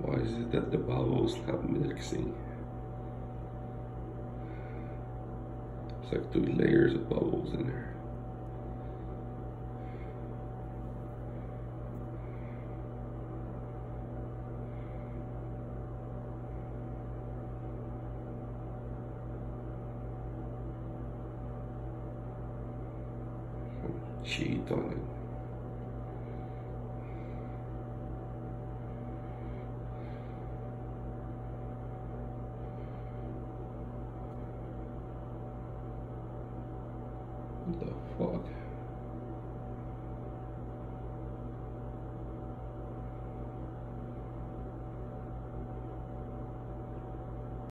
Why is it that the bubbles have mixing? It's like 2 layers of bubbles in there. Cheat on it. What the fuck?